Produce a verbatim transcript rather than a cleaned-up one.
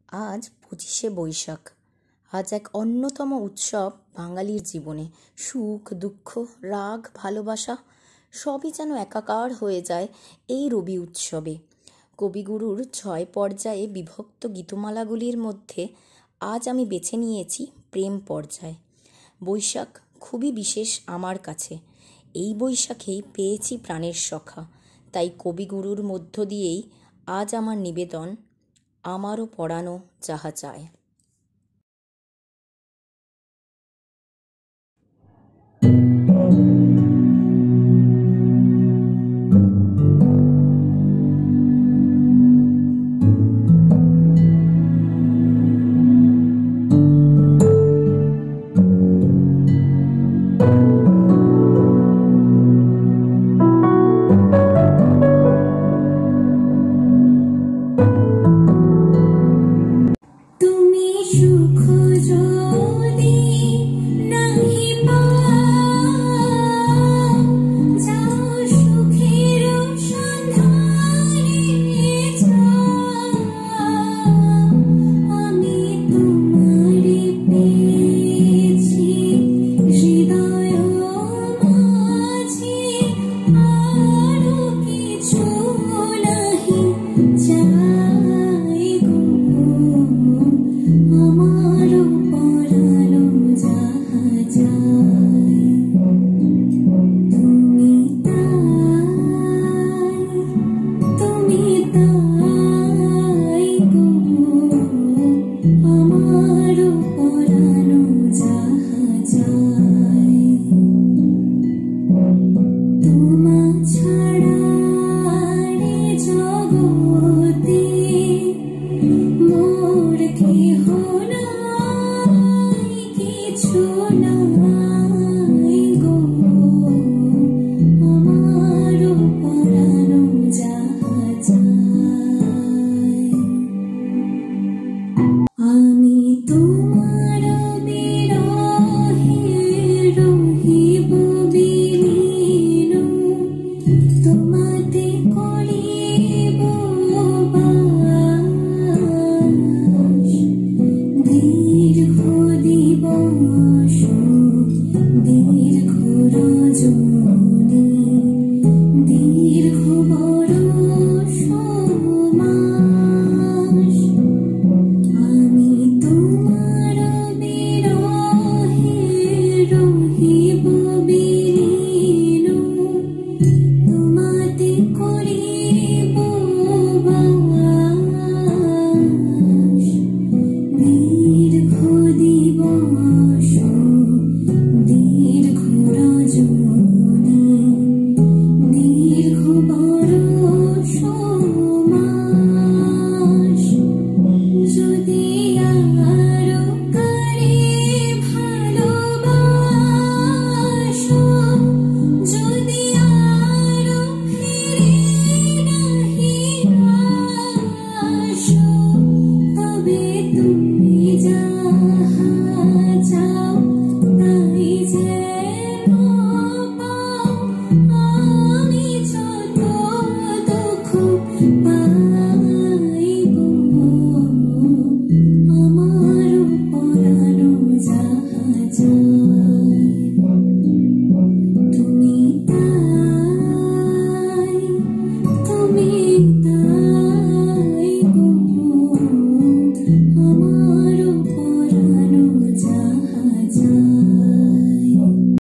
আজ পঁচিশে বৈশাখ। আজ এক অন্যতম উৎসব বাঙালির জীবনে। সুখ দুঃখ রাগ ভালোবাসা সবই যেন একাকার হয়ে যায় এই রবি উৎসবে। কবিগুরুর ছয় পর্যায়ে বিভক্ত গীতমালাগুলির মধ্যে আজ আমি বেছে নিয়েছি প্রেম পর্যায়। বৈশাখ খুবই বিশেষ আমার কাছে। এই বৈশাখেই পেয়েছি প্রাণের সখা। তাই কবিগুরুর মধ্য দিয়েই আজ আমার নিবেদন, আমারও পরানো যাহা চায়।